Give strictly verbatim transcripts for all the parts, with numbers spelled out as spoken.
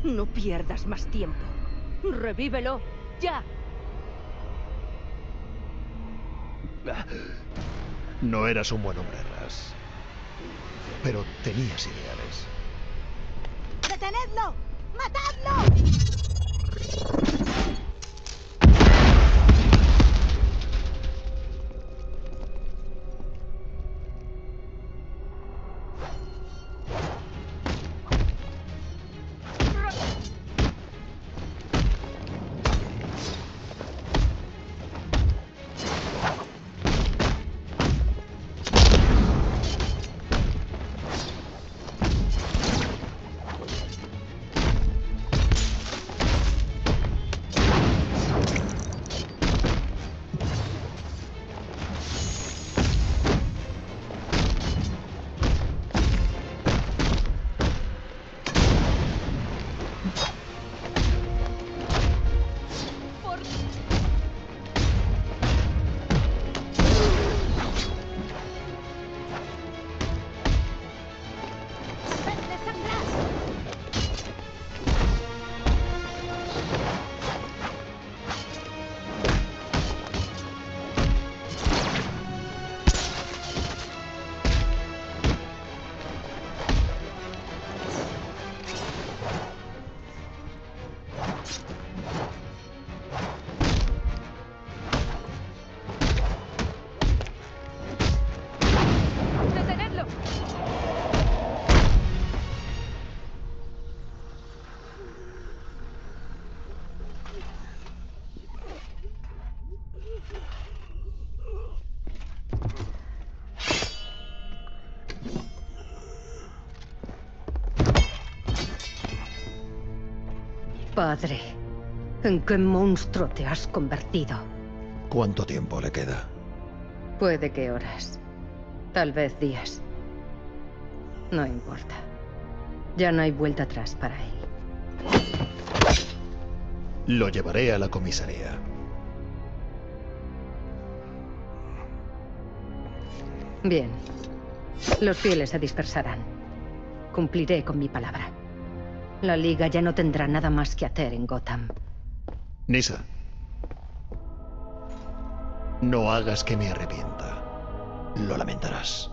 No pierdas más tiempo. ¡Revívelo! ¡Ya! No eras un buen hombre, Ras. Pero tenías ideales. ¡Detenedlo! ¡Matadlo! Padre, ¿en qué monstruo te has convertido? ¿Cuánto tiempo le queda? Puede que horas. Tal vez días. No importa. Ya no hay vuelta atrás para él. Lo llevaré a la comisaría. Bien. Los fieles se dispersarán. Cumpliré con mi palabra. La Liga ya no tendrá nada más que hacer en Gotham. Nyssa. No hagas que me arrepienta. Lo lamentarás.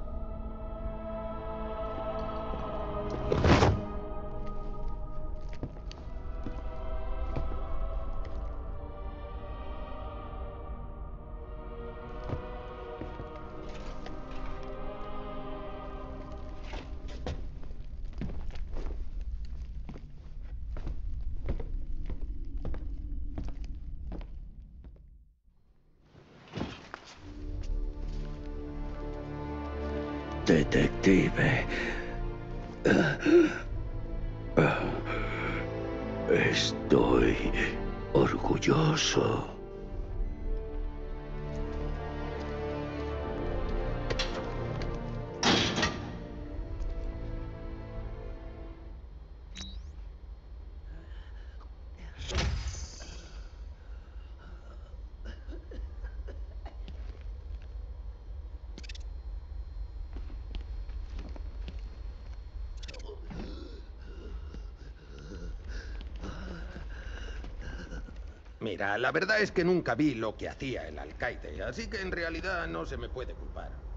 Detective. Estoy orgulloso. Mira, la verdad es que nunca vi lo que hacía el alcaide, así que en realidad no se me puede culpar.